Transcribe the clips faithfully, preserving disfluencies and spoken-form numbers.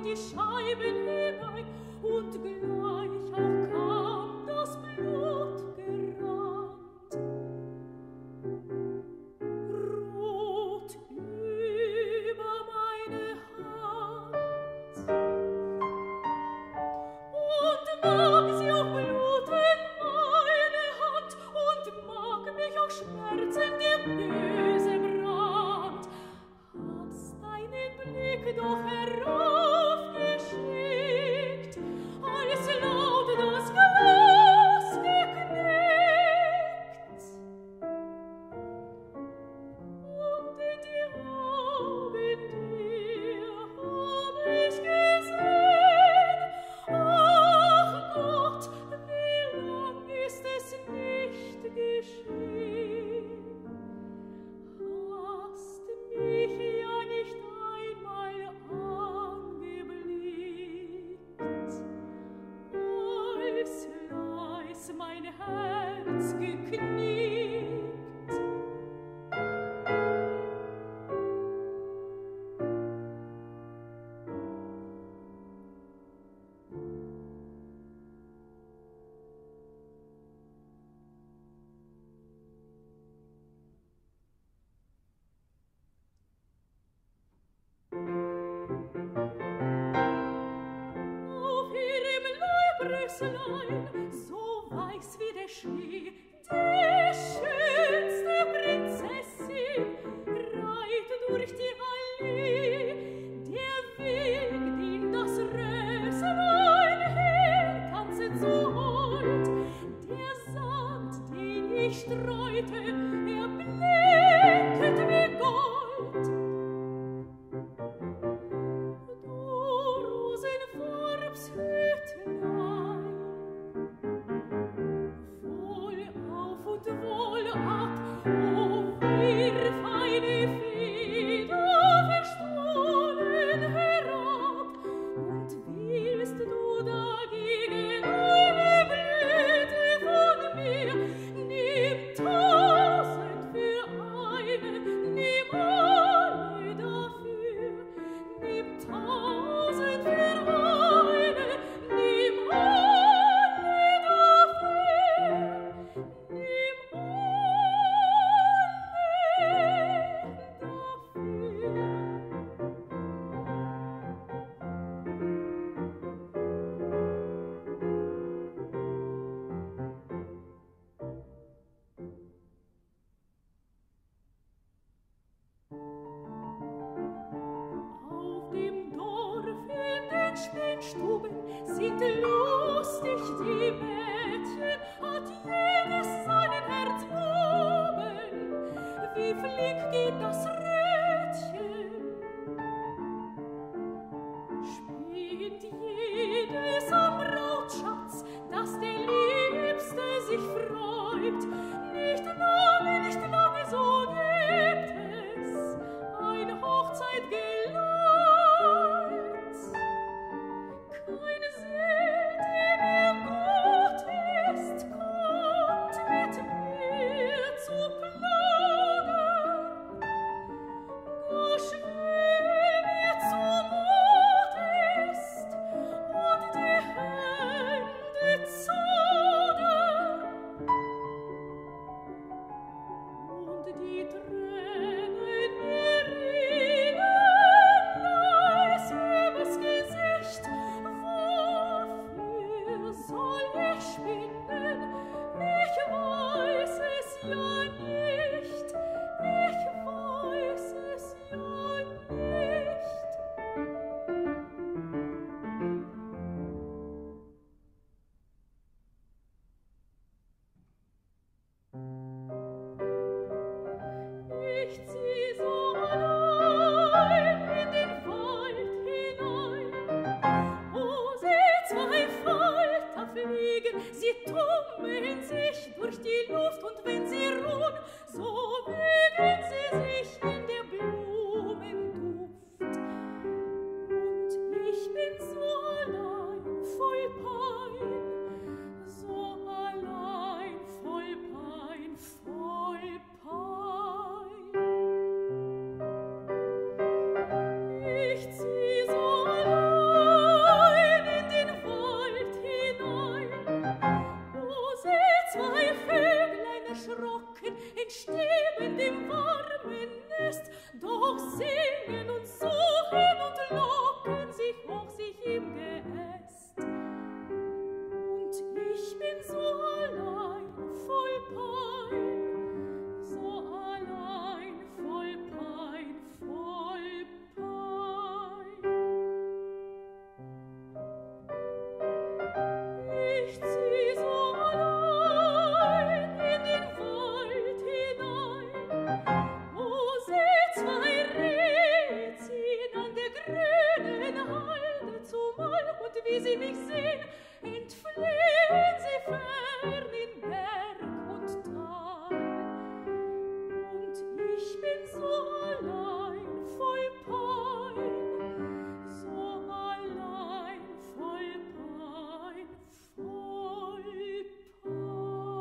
So weiß wie der Schnee, die schönste Prinzessin reitet durch die Allee. Der Weg, den das Röslein hertanzet so hold, der Sand, den ich streute, er blinket wie Gold. Du Rosenfarbs Hütlein, wohl auf und wohl ab, o wirf eine Feder verstohlen herab, und willst du dagegen eine Blüte von mir, nimm tausend für eine, nimm alle dafür, nimm tausend für eine, nimm alle dafür, nimm alle Auf dem Dorf in den Spinnstuben sind lustig die Mädchen, hat jedes seinen Herzbuben. Wie flink geht das Rädchen, spinnt jedes am Brautschatz, dass der Liebste sich freut. Nicht lange, nicht lange, so gibt es ein Hochzeitgeleit. Kein See, der mir gut ist, kommt mit mir zu plagen. Gar schwer mir zumut ist und die Hände zagen und die Tränen mir rinnen leis übers Gesicht. Wofür soll ich spinnen? Ich weiß es ja nicht. Ich weiß es ja nicht. Ich zieh so allein in den Wald hinein, wo sie zwei Falter fliegen, sie tummeln sich durch die Luft, und wenn sie ruhen, so wiegen sie sich in der Blumenduft. Und ich bin so allein, voll Pein, so allein, voll Pein, voll Pein. Ich zieh so allein wie sie mich sehn, entfliehn sie fern in Berg und Tal. Und ich bin so allein, voll Pein, so allein, voll Pein, voll Pein.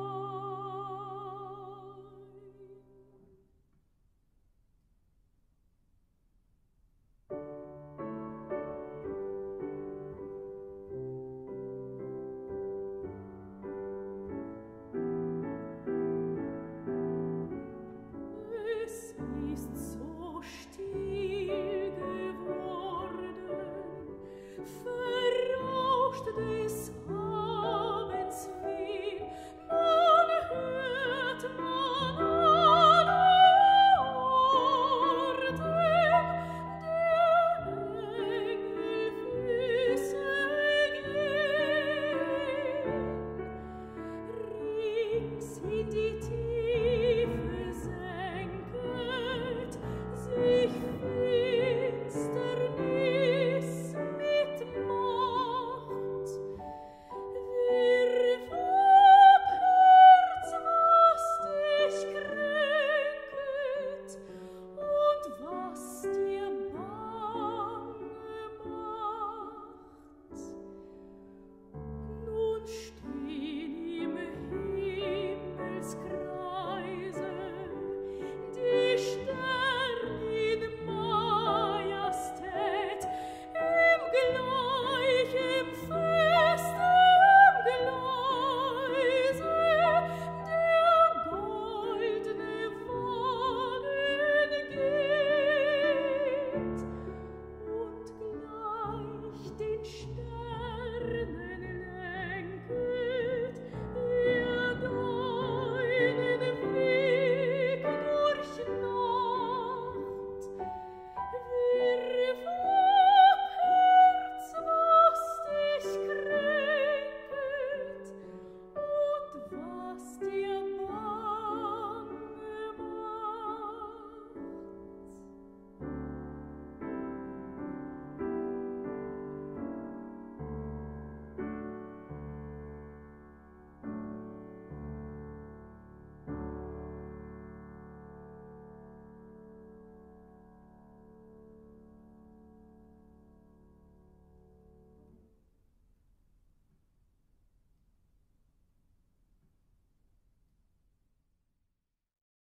Es ist so still geworden, verrauscht des